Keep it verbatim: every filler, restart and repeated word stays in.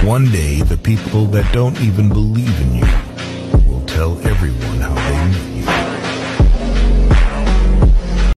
One day, the people that don't even believe in you will tell everyone how they met you.